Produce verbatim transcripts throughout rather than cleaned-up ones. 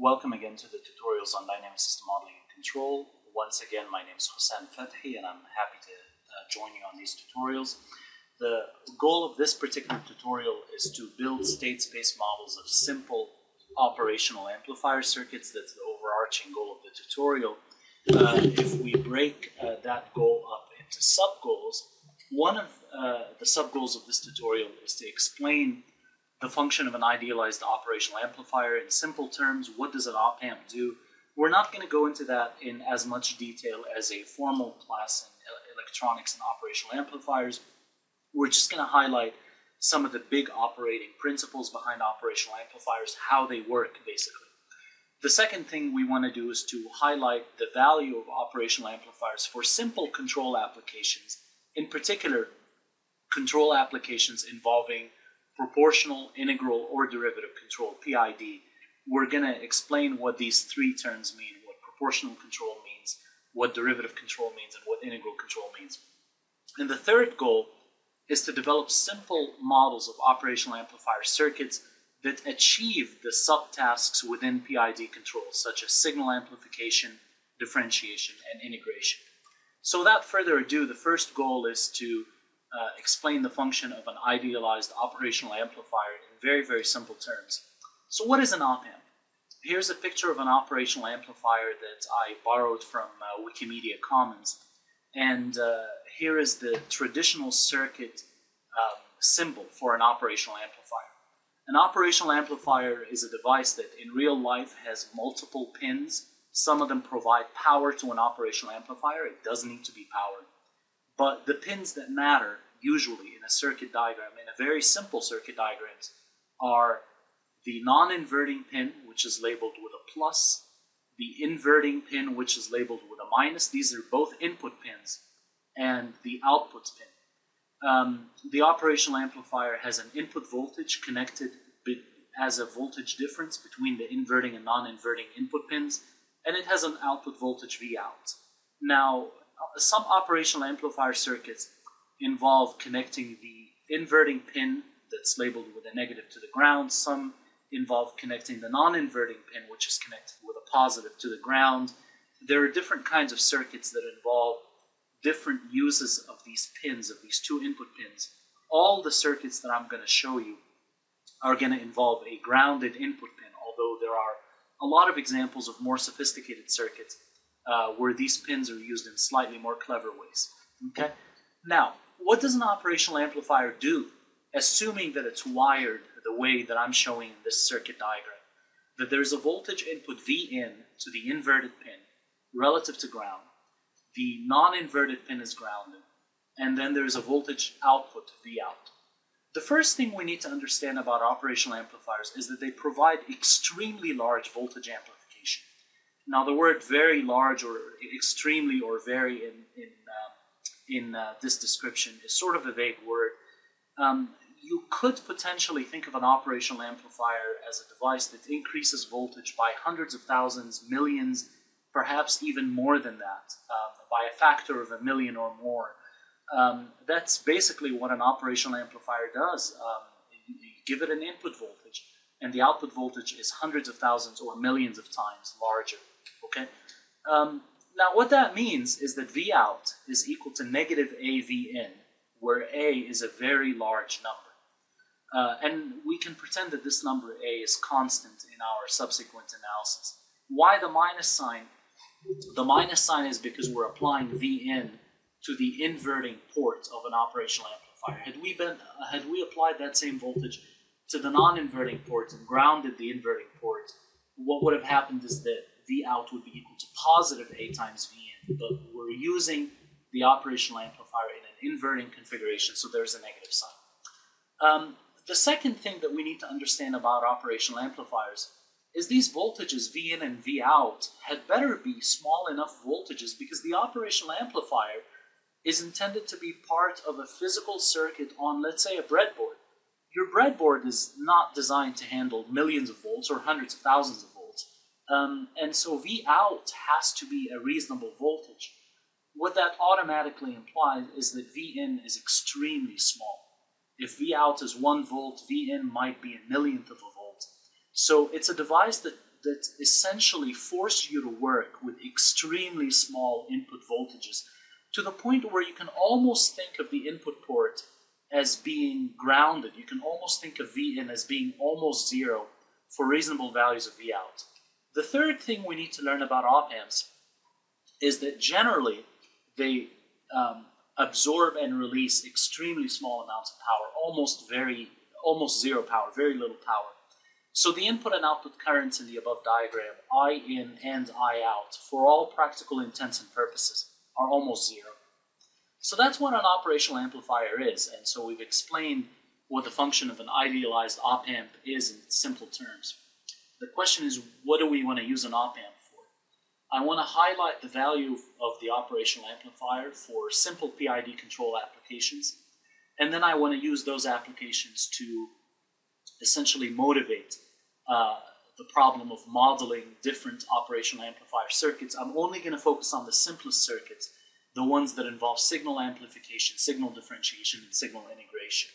Welcome again to the tutorials on dynamic system modeling and control. Once again, my name is Hussein Fathi and I'm happy to uh, join you on these tutorials. The goal of this particular tutorial is to build state space models of simple operational amplifier circuits. That's the overarching goal of the tutorial. Uh, if we break uh, that goal up into sub-goals, one of uh, the sub-goals of this tutorial is to explain the function of an idealized operational amplifier. In simple terms, what does an op-amp do? We're not going to go into that in as much detail as a formal class in electronics and operational amplifiers. We're just going to highlight some of the big operating principles behind operational amplifiers, how they work basically. The second thing we want to do is to highlight the value of operational amplifiers for simple control applications, in particular control applications involving proportional, integral, or derivative control, P I D. We're going to explain what these three terms mean, what proportional control means, what derivative control means, and what integral control means. And the third goal is to develop simple models of operational amplifier circuits that achieve the subtasks within P I D controls, such as signal amplification, differentiation, and integration. So without further ado, the first goal is to Uh, explain the function of an idealized operational amplifier in very, very simple terms. So what is an op-amp? Here's a picture of an operational amplifier that I borrowed from uh, Wikimedia Commons. And uh, here is the traditional circuit um, symbol for an operational amplifier. An operational amplifier is a device that in real life has multiple pins. Some of them provide power to an operational amplifier. It does need to be powered. But the pins that matter, usually in a circuit diagram, in a very simple circuit diagrams, are the non-inverting pin, which is labeled with a plus, the inverting pin, which is labeled with a minus. These are both input pins, and the output pin. Um, the operational amplifier has an input voltage connected as a voltage difference between the inverting and non-inverting input pins, and it has an output voltage V out. Now, some operational amplifier circuits involve connecting the inverting pin that's labeled with a negative to the ground. Some involve connecting the non-inverting pin, which is connected with a positive to the ground. There are different kinds of circuits that involve different uses of these pins, of these two input pins. All the circuits that I'm going to show you are going to involve a grounded input pin, although there are a lot of examples of more sophisticated circuits Uh, where these pins are used in slightly more clever ways. Okay? Now, what does an operational amplifier do, assuming that it's wired the way that I'm showing in this circuit diagram? That there's a voltage input V in to the inverted pin relative to ground, the non-inverted pin is grounded, and then there's a voltage output V out. The first thing we need to understand about operational amplifiers is that they provide extremely large voltage amplification. Now, the word very large or extremely or very in, in, uh, in uh, this description is sort of a vague word. Um, you could potentially think of an operational amplifier as a device that increases voltage by hundreds of thousands, millions, perhaps even more than that, uh, by a factor of a million or more. Um, that's basically what an operational amplifier does. Um, you, you give it an input voltage, and the output voltage is hundreds of thousands or millions of times larger. Okay. Um, now, what that means is that V out is equal to negative A V in, where A is a very large number. Uh, and we can pretend that this number A is constant in our subsequent analysis. Why the minus sign? The minus sign is because we're applying V in to the inverting port of an operational amplifier. Had we, been, uh, had we applied that same voltage to the non-inverting port and grounded the inverting port, what would have happened is that V out would be equal to positive A times V in, but we're using the operational amplifier in an inverting configuration, so there's a negative sign. Um, the second thing that we need to understand about operational amplifiers is these voltages V in and V out had better be small enough voltages because the operational amplifier is intended to be part of a physical circuit on, let's say, a breadboard. Your breadboard is not designed to handle millions of volts or hundreds of thousands of volts. Um, and so V out has to be a reasonable voltage. What that automatically implies is that V in is extremely small. If V out is one volt, V in might be a millionth of a volt. So it's a device that that essentially force you to work with extremely small input voltages to the point where you can almost think of the input port as being grounded. You can almost think of V in as being almost zero for reasonable values of V out. The third thing we need to learn about op amps is that generally they um, absorb and release extremely small amounts of power, almost very, almost zero power, very little power. So the input and output currents in the above diagram, I in and I out, for all practical intents and purposes, are almost zero. So that's what an operational amplifier is, and so we've explained what the function of an idealized op amp is in simple terms. The question is, what do we want to use an op amp for? I want to highlight the value of the operational amplifier for simple P I D control applications, and then I want to use those applications to essentially motivate uh, the problem of modeling different operational amplifier circuits. I'm only going to focus on the simplest circuits, the ones that involve signal amplification, signal differentiation, and signal integration.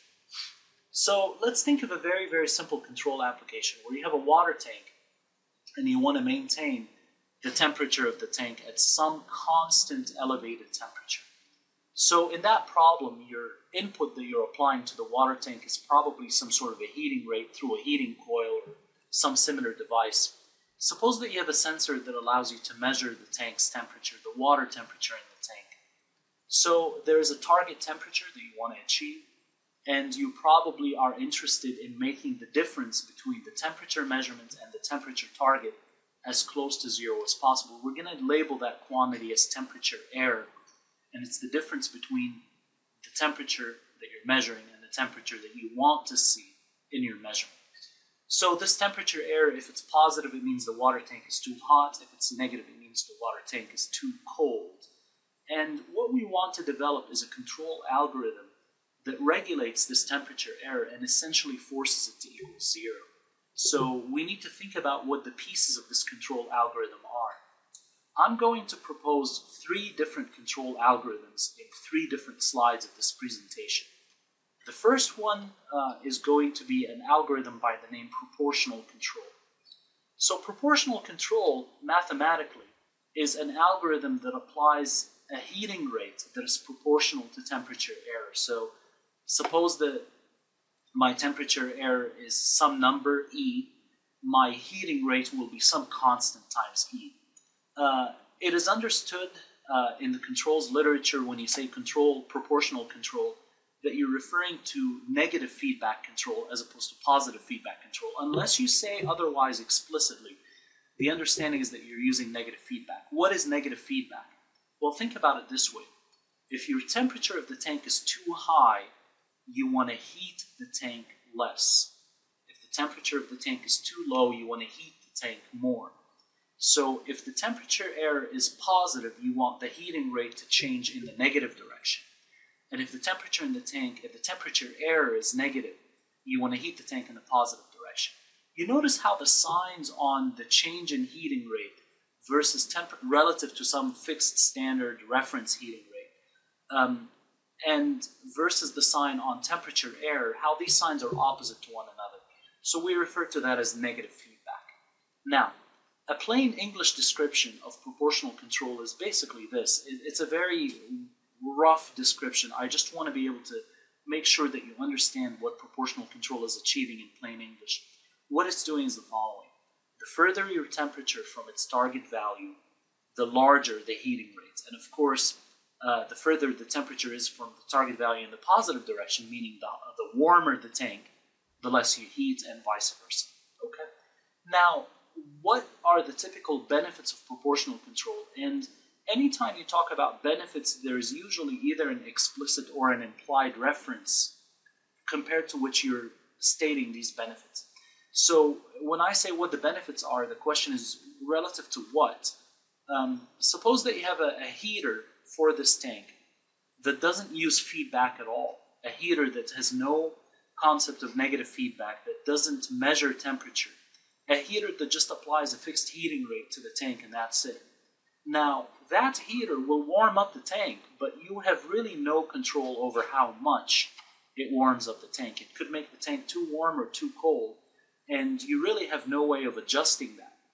So let's think of a very, very simple control application where you have a water tank and you want to maintain the temperature of the tank at some constant elevated temperature. So in that problem, your input that you're applying to the water tank is probably some sort of a heating rate through a heating coil or some similar device. Suppose that you have a sensor that allows you to measure the tank's temperature, the water temperature in the tank. So there is a target temperature that you want to achieve, and you probably are interested in making the difference between the temperature measurement and the temperature target as close to zero as possible. We're going to label that quantity as temperature error, and it's the difference between the temperature that you're measuring and the temperature that you want to see in your measurement. So this temperature error, if it's positive, it means the water tank is too hot. If it's negative, it means the water tank is too cold. And what we want to develop is a control algorithm that regulates this temperature error and essentially forces it to equal zero. So we need to think about what the pieces of this control algorithm are. I'm going to propose three different control algorithms in three different slides of this presentation. The first one uh, is going to be an algorithm by the name proportional control. So proportional control, mathematically, is an algorithm that applies a heating rate that is proportional to temperature error. So suppose that my temperature error is some number, E, my heating rate will be some constant times E. Uh, it is understood uh, in the controls literature when you say control, proportional control, that you're referring to negative feedback control as opposed to positive feedback control. Unless you say otherwise explicitly, the understanding is that you're using negative feedback. What is negative feedback? Well, think about it this way. If your temperature of the tank is too high, you want to heat the tank less. If the temperature of the tank is too low, you want to heat the tank more. So if the temperature error is positive, you want the heating rate to change in the negative direction. And if the temperature in the tank, if the temperature error is negative, you want to heat the tank in the positive direction. You notice how the signs on the change in heating rate versus temp relative to some fixed standard reference heating rate, um, and versus the sign on temperature error, how these signs are opposite to one another. So we refer to that as negative feedback. Now, a plain English description of proportional control is basically this. It's a very rough description. I just want to be able to make sure that you understand what proportional control is achieving in plain English. What it's doing is the following. The further your temperature from its target value, the larger the heating rate. And of course, uh, the further the temperature is from the target value in the positive direction, meaning the, the warmer the tank, the less you heat, and vice versa. Okay? Now, what are the typical benefits of proportional control? And anytime you talk about benefits, there is usually either an explicit or an implied reference compared to which you're stating these benefits. So when I say what the benefits are, the question is relative to what? Um, suppose that you have a, a heater for this tank that doesn't use feedback at all. A heater that has no concept of negative feedback, that doesn't measure temperature. A heater that just applies a fixed heating rate to the tank and that's it. Now, that heater will warm up the tank, but you have really no control over how much it warms up the tank. It could make the tank too warm or too cold, and you really have no way of adjusting that.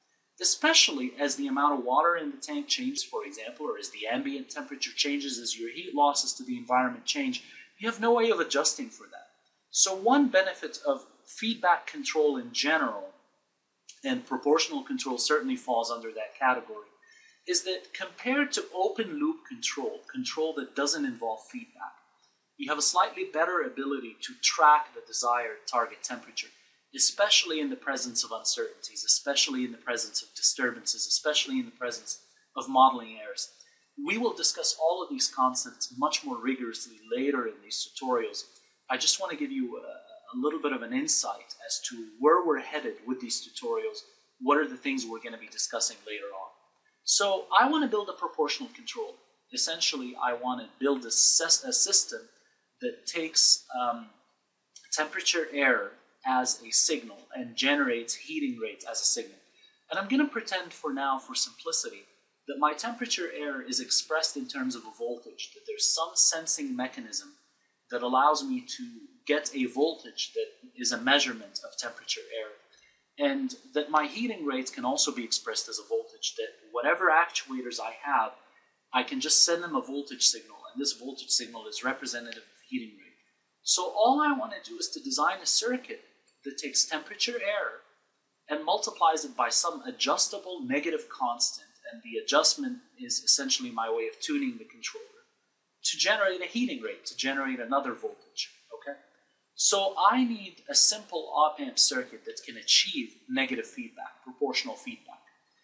especially as the amount of water in the tank changes, for example, or as the ambient temperature changes, as your heat losses to the environment change. You have no way of adjusting for that. So one benefit of feedback control in general, and proportional control certainly falls under that category, is that compared to open loop control, control that doesn't involve feedback, you have a slightly better ability to track the desired target temperature, especially in the presence of uncertainties, especially in the presence of disturbances, especially in the presence of modeling errors. We will discuss all of these concepts much more rigorously later in these tutorials. I just want to give you a, a little bit of an insight as to where we're headed with these tutorials. What are the things we're going to be discussing later on? So I want to build a proportional controller. Essentially, I want to build a, a system that takes um, temperature error as a signal and generates heating rate as a signal. And I'm going to pretend for now, for simplicity, that my temperature error is expressed in terms of a voltage, that there's some sensing mechanism that allows me to get a voltage that is a measurement of temperature error, and that my heating rate can also be expressed as a voltage, that whatever actuators I have, I can just send them a voltage signal, and this voltage signal is representative of heating rate. So all I want to do is to design a circuit that takes temperature error and multiplies it by some adjustable negative constant, and the adjustment is essentially my way of tuning the controller to generate a heating rate, to generate another voltage, okay? So I need a simple op-amp circuit that can achieve negative feedback, proportional feedback.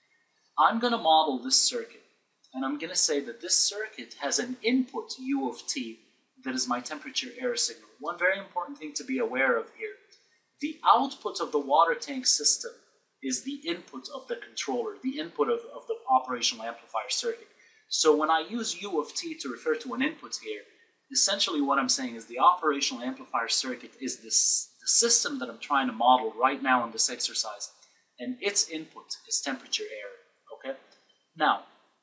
I'm going to model this circuit, and I'm going to say that this circuit has an input U of t that is my temperature error signal. One very important thing to be aware of here, the output of the water tank system is the input of the controller, the input of, of the operational amplifier circuit. So when I use U of t to refer to an input here, essentially what I'm saying is the operational amplifier circuit is this, the system that I'm trying to model right now in this exercise, and its input is temperature error, okay? Now,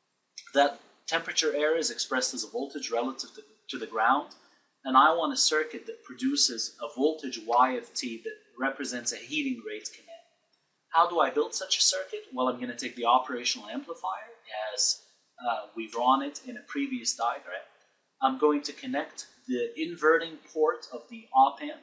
that temperature error is expressed as a voltage relative to, to the ground, and I want a circuit that produces a voltage Y of t that represents a heating rate command. How do I build such a circuit? Well, I'm going to take the operational amplifier as uh, we've drawn it in a previous diagram. I'm going to connect the inverting port of the op-amp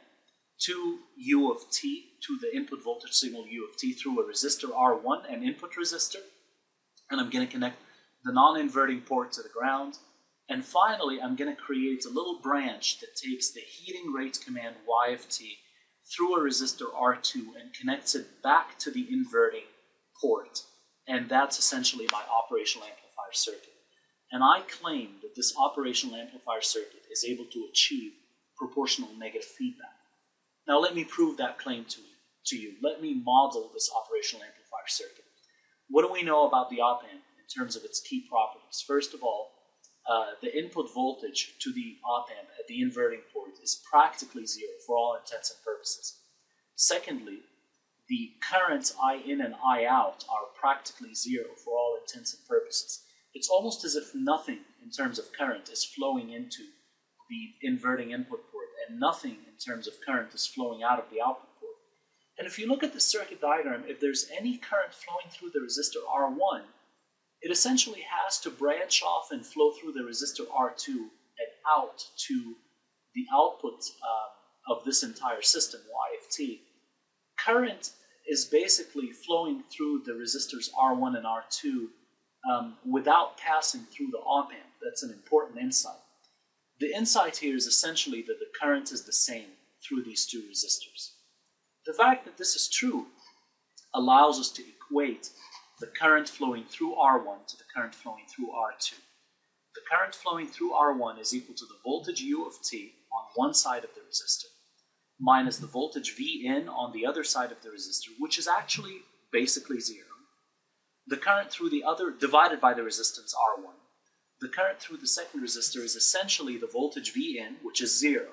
to U of t, to the input voltage signal U of t through a resistor R one, an input resistor. And I'm going to connect the non-inverting port to the ground. And finally, I'm going to create a little branch that takes the heating rate command Y of t through a resistor R two and connects it back to the inverting port. And that's essentially my operational amplifier circuit. And I claim that this operational amplifier circuit is able to achieve proportional negative feedback. Now let me prove that claim to you. To you. Let me model this operational amplifier circuit. What do we know about the op-amp in terms of its key properties? First of all, uh, the input voltage to the op-amp at the inverting port is practically zero for all intents and purposes. Secondly, the currents I in and I out are practically zero for all intents and purposes. It's almost as if nothing in terms of current is flowing into the inverting input port, and nothing in terms of current is flowing out of the output port. And if you look at the circuit diagram, if there's any current flowing through the resistor R one, it essentially has to branch off and flow through the resistor R two and out to the output um, of this entire system, Y of t. Current is basically flowing through the resistors R one and R two um, without passing through the op-amp. That's an important insight. The insight here is essentially that the current is the same through these two resistors. The fact that this is true allows us to equate the current flowing through R one to the current flowing through R two. The current flowing through R one is equal to the voltage U of t on one side of the resistor minus the voltage V in on the other side of the resistor, which is actually basically zero. The current through the other, divided by the resistance R one. The current through the second resistor is essentially the voltage V in, which is zero,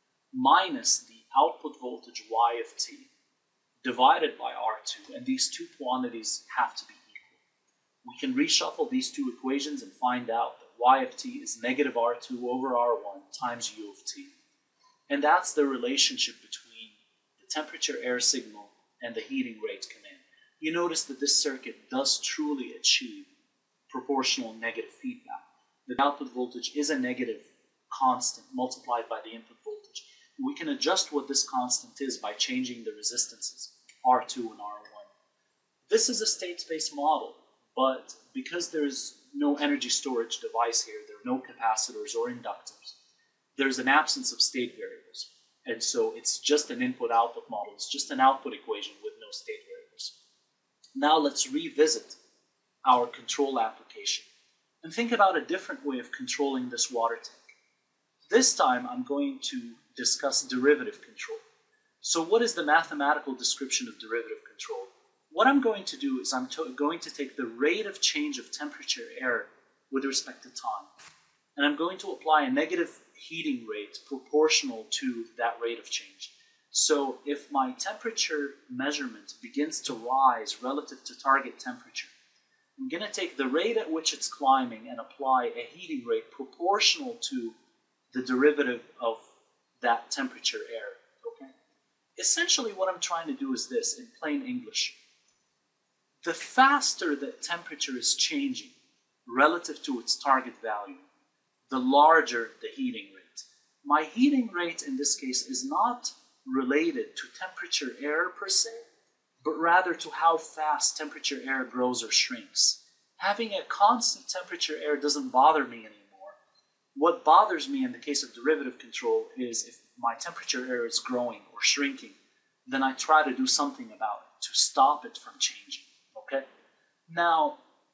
minus the output voltage Y of t, divided by R two, and these two quantities have to be equal. We can reshuffle these two equations and find out that Y of t is negative R two over R one times U of t. And that's the relationship between the temperature error signal and the heating rate command. you notice that this circuit does truly achieve proportional negative feedback. The output voltage is a negative constant multiplied by the input voltage. We can adjust what this constant is by changing the resistances, R two and R one. This is a state space model, but because there's no energy storage device here, there are no capacitors or inductors, there's an absence of state variables. And so it's just an input-output model. It's just an output equation with no state variables. Now let's revisit our control application and think about a different way of controlling this water tank. This time I'm going to discuss derivative control. So what is the mathematical description of derivative control? What I'm going to do is I'm to going to take the rate of change of temperature error with respect to time, and I'm going to apply a negative heating rate proportional to that rate of change. So if my temperature measurement begins to rise relative to target temperature, I'm going to take the rate at which it's climbing and apply a heating rate proportional to the derivative of that temperature error. Okay? Essentially what I'm trying to do is this, in plain English. The faster that temperature is changing relative to its target value, the larger the heating rate. My heating rate in this case is not related to temperature error per se, but rather to how fast temperature error grows or shrinks. Having a constant temperature error doesn't bother me anymore. What bothers me in the case of derivative control is if my temperature error is growing or shrinking, then I try to do something about it to stop it from changing. Okay? Now,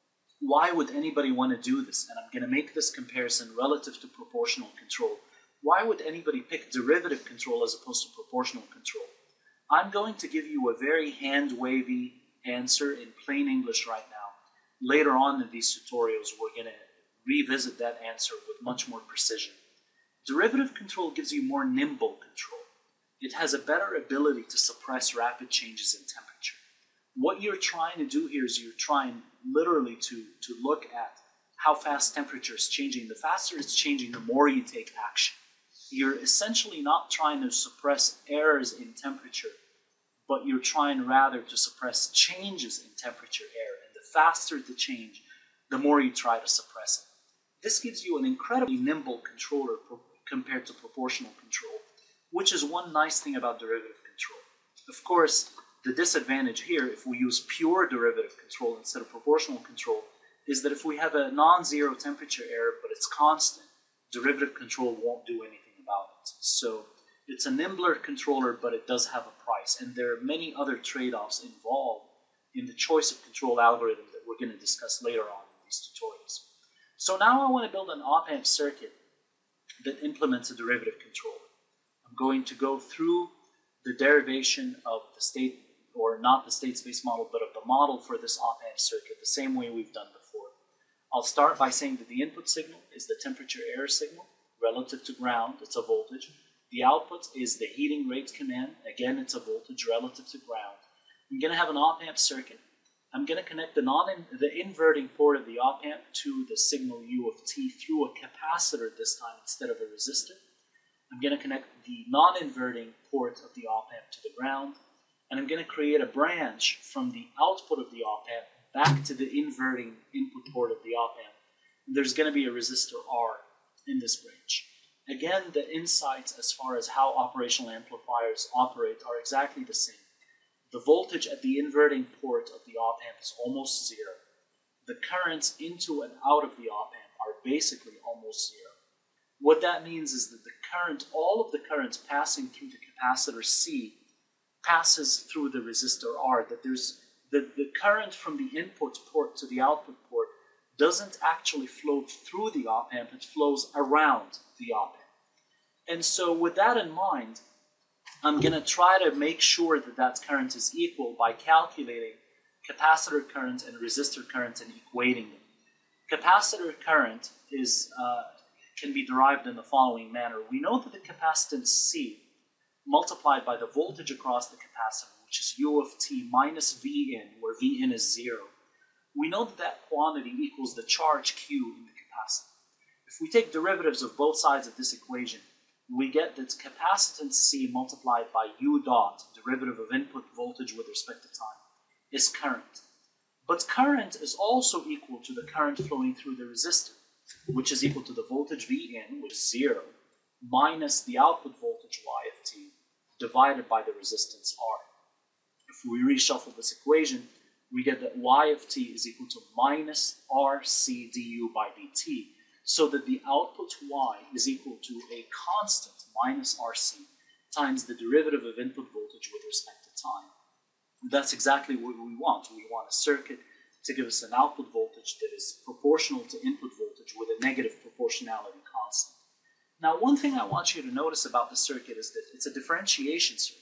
why would anybody want to do this? And I'm going to make this comparison relative to proportional control. Why would anybody pick derivative control as opposed to proportional control? I'm going to give you a very hand-wavy answer in plain English right now. Later on in these tutorials, we're going to revisit that answer with much more precision. Derivative control gives you more nimble control. It has a better ability to suppress rapid changes in temperature. What you're trying to do here is you're trying literally to, to look at how fast temperature is changing. The faster it's changing, the more you take action. You're essentially not trying to suppress errors in temperature, but you're trying rather to suppress changes in temperature error. And the faster the change, the more you try to suppress it. This gives you an incredibly nimble controller compared to proportional control, which is one nice thing about derivative control. Of course, the disadvantage here, if we use pure derivative control instead of proportional control, is that if we have a non-zero temperature error, but it's constant, derivative control won't do anything about it. So it's a nimbler controller, but it does have a price. And there are many other trade-offs involved in the choice of control algorithm that we're going to discuss later on in these tutorials. So now I want to build an op-amp circuit that implements a derivative controller. I'm going to go through the derivation of the state, or not the state space model, but of the model for this op-amp circuit, the same way we've done before. I'll start by saying that the input signal is the temperature error signal relative to ground, it's a voltage. The output is the heating rate command, again it's a voltage relative to ground. I'm going to have an op-amp circuit. I'm going to connect the, non the inverting port of the op-amp to the signal U of t through a capacitor this time instead of a resistor. I'm going to connect the non-inverting port of the op-amp to the ground, and I'm going to create a branch from the output of the op-amp back to the inverting input port of the op-amp. There's going to be a resistor R in this branch. Again, the insights as far as how operational amplifiers operate are exactly the same. The voltage at the inverting port of the op-amp is almost zero. The currents into and out of the op-amp are basically almost zero. What that means is that the current, all of the currents passing through the capacitor C passes through the resistor R, that there's the, the current from the input port to the output port doesn't actually flow through the op-amp, it flows around the op-amp. And so with that in mind, I'm going to try to make sure that that current is equal by calculating capacitor current and resistor current and equating them. Capacitor current is, uh, can be derived in the following manner. We know that the capacitance C multiplied by the voltage across the capacitor, which is U of t minus V in, where V in is zero. We know that that quantity equals the charge Q in the capacitor. If we take derivatives of both sides of this equation, we get that capacitance C multiplied by U dot, derivative of input voltage with respect to time, is current. But current is also equal to the current flowing through the resistor, which is equal to the voltage V in, which is zero, minus the output voltage Y of t, divided by the resistance R. If we reshuffle this equation, we get that Y of t is equal to minus R C du by dt, so that the output Y is equal to a constant minus R C times the derivative of input voltage with respect to time. That's exactly what we want. We want a circuit to give us an output voltage that is proportional to input voltage with a negative proportionality constant. Now, one thing I want you to notice about the circuit is that it's a differentiation circuit.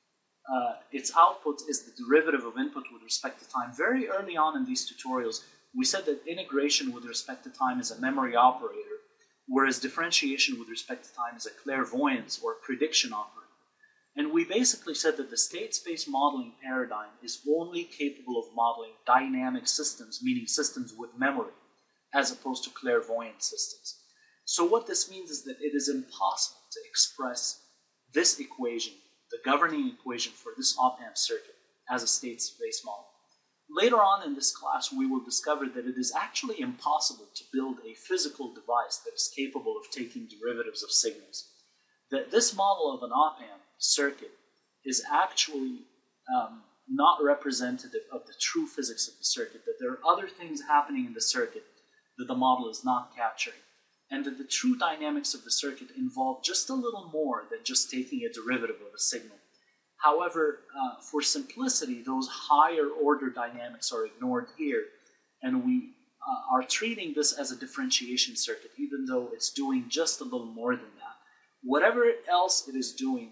Uh, its output is the derivative of input with respect to time. Very early on in these tutorials, we said that integration with respect to time is a memory operator, whereas differentiation with respect to time is a clairvoyance or prediction operator. And we basically said that the state space modeling paradigm is only capable of modeling dynamic systems, meaning systems with memory, as opposed to clairvoyant systems. So what this means is that it is impossible to express this equation, the governing equation for this op-amp circuit, as a state space model. Later on in this class, we will discover that it is actually impossible to build a physical device that is capable of taking derivatives of signals. That this model of an op-amp circuit is actually um, not representative of the true physics of the circuit, that there are other things happening in the circuit that the model is not capturing, and that the true dynamics of the circuit involve just a little more than just taking a derivative of a signal. However, uh, for simplicity, those higher order dynamics are ignored here, and we uh, are treating this as a differentiation circuit, even though it's doing just a little more than that. Whatever else it is doing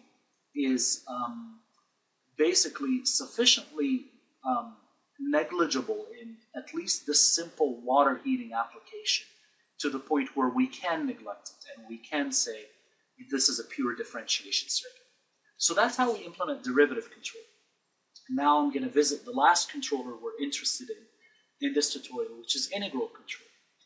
is um, basically sufficiently um, negligible in at least this simple water heating application to the point where we can neglect it and we can say this is a pure differentiation circuit. So that's how we implement derivative control. Now I'm going to visit the last controller we're interested in in this tutorial, which is integral control.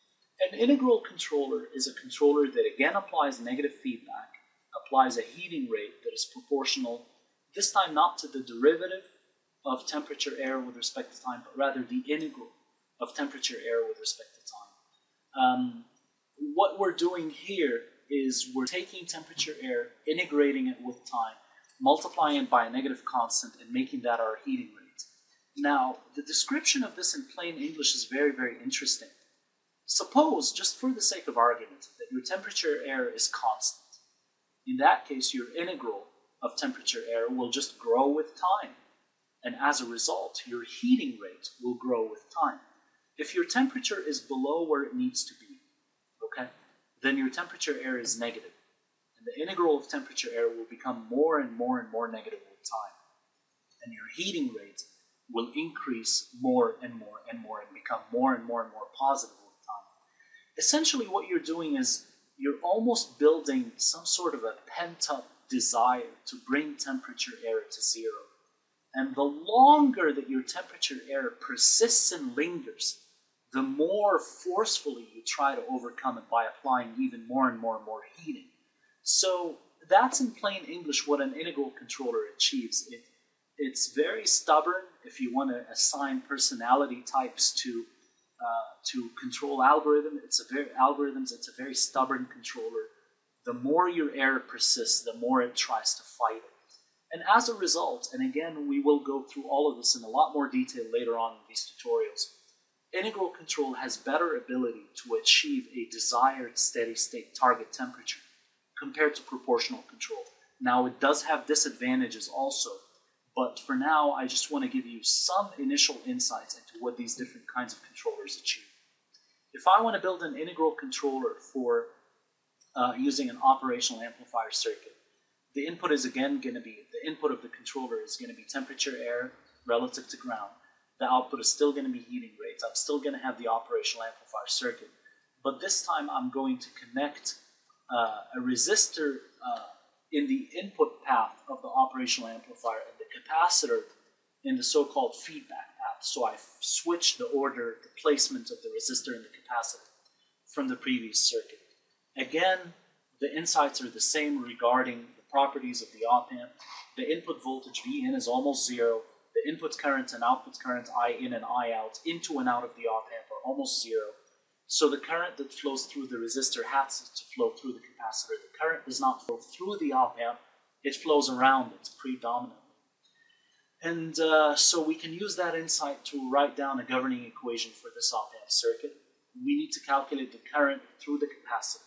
An integral controller is a controller that again applies negative feedback, applies a heating rate that is proportional, this time not to the derivative of temperature air with respect to time, but rather the integral of temperature air with respect to time. Um, what we're doing here is we're taking temperature air, integrating it with time, multiplying it by a negative constant, and making that our heating rate. Now, the description of this in plain English is very, very interesting. Suppose, just for the sake of argument, that your temperature air is constant. In that case, your integral of temperature air will just grow with time. And as a result, your heating rate will grow with time. If your temperature is below where it needs to be, okay, then your temperature air is negative. And the integral of temperature air will become more and more and more negative with time. And your heating rate will increase more and more and more and become more and more and more positive with time. Essentially, what you're doing is you're almost building some sort of a pent-up desire to bring temperature air to zero. And the longer that your temperature air persists and lingers, the more forcefully you try to overcome it by applying even more and more and more heating. So that's in plain English what an integral controller achieves. It, it's very stubborn if you want to assign personality types to uh, to control algorithm. It's a very algorithms. It's a very stubborn controller. The more your air persists, the more it tries to fight it. And as a result, and again, we will go through all of this in a lot more detail later on in these tutorials, integral control has better ability to achieve a desired steady-state target temperature compared to proportional control. Now, it does have disadvantages also, but for now, I just want to give you some initial insights into what these different kinds of controllers achieve. If I want to build an integral controller for uh, using an operational amplifier circuit, the input is again going to be, the input of the controller is going to be temperature air relative to ground. The output is still going to be heating rates. I'm still going to have the operational amplifier circuit. But this time I'm going to connect uh, a resistor uh, in the input path of the operational amplifier and the capacitor in the so-called feedback path. So I switched the order, the placement of the resistor and the capacitor from the previous circuit. Again, the insights are the same regarding the properties of the op-amp. The input voltage V in is almost zero. the input current and output current, I in and I out, into and out of the op-amp are almost zero. So the current that flows through the resistor has to flow through the capacitor. The current does not flow through the op-amp, it flows around it predominantly. And uh, so we can use that insight to write down a governing equation for this op-amp circuit. We need to calculate the current through the capacitor.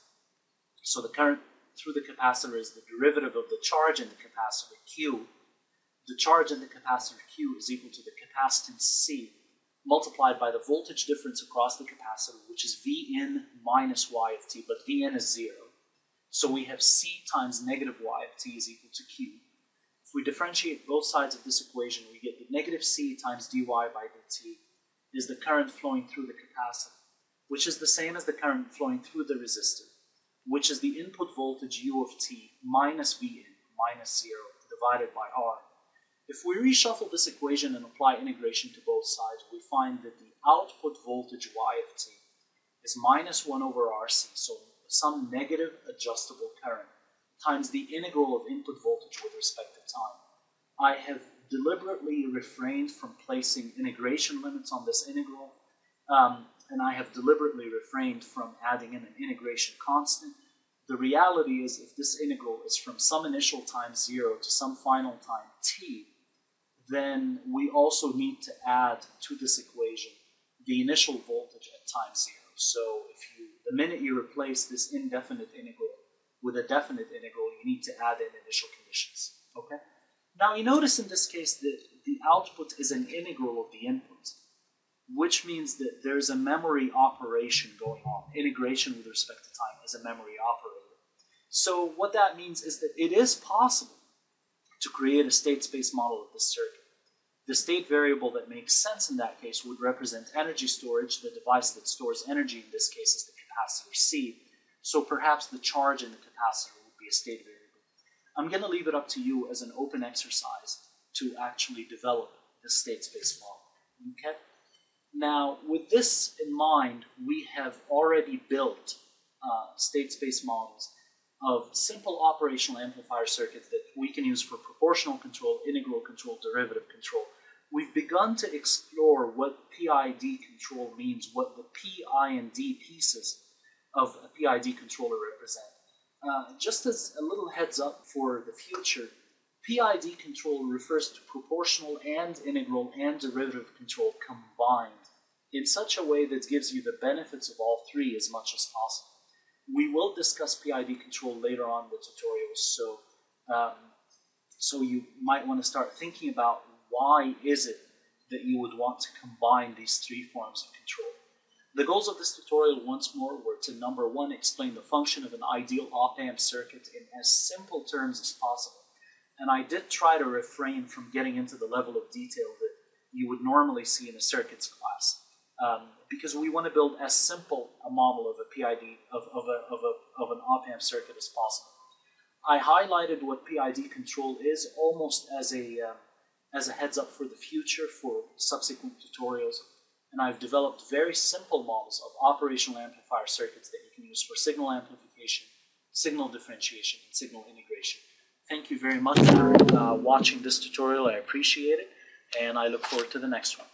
So the current through the capacitor is the derivative of the charge in the capacitor Q. The charge in the capacitor Q is equal to the capacitance C multiplied by the voltage difference across the capacitor, which is Vn minus Y of t, but Vn is zero. So we have C times negative Y of t is equal to Q. If we differentiate both sides of this equation, we get the negative C times dy by dt is the current flowing through the capacitor, which is the same as the current flowing through the resistor, which is the input voltage U of t minus Vn minus zero divided by R. If we reshuffle this equation and apply integration to both sides, we find that the output voltage Y of t is minus one over R C, so some negative adjustable current, times the integral of input voltage with respect to time. I have deliberately refrained from placing integration limits on this integral, um, and I have deliberately refrained from adding in an integration constant. The reality is, if this integral is from some initial time zero to some final time t, then we also need to add to this equation the initial voltage at time zero. So if you, the minute you replace this indefinite integral with a definite integral, you need to add in initial conditions. Okay? Now you notice in this case that the output is an integral of the input, which means that there's a memory operation going on. Integration with respect to time is a memory operator. So what that means is that it is possible to create a state space model of this circuit. The state variable that makes sense in that case would represent energy storage. The device that stores energy in this case is the capacitor C. So perhaps the charge in the capacitor would be a state variable. I'm going to leave it up to you as an open exercise to actually develop this state space model. Okay? Now, with this in mind, we have already built uh, state space models of simple operational amplifier circuits that we can use for proportional control, integral control, derivative control. We've begun to explore what P I D control means, what the P I and D pieces of a P I D controller represent. Uh, just as a little heads up for the future, P I D control refers to proportional and integral and derivative control combined in such a way that gives you the benefits of all three as much as possible. We will discuss P I D control later on in the tutorials, so, um, so you might want to start thinking about why is it that you would want to combine these three forms of control. The goals of this tutorial, once more, were to, number one, explain the function of an ideal op-amp circuit in as simple terms as possible. And I did try to refrain from getting into the level of detail that you would normally see in a circuits class, um, because we want to build as simple a model of a P I D, of, of, a, of, a, of an op-amp circuit as possible. I highlighted what P I D control is almost as a, um, as a heads up for the future for subsequent tutorials. And I've developed very simple models of operational amplifier circuits that you can use for signal amplification, signal differentiation, and signal integration. Thank you very much for uh, watching this tutorial. I appreciate it, and I look forward to the next one.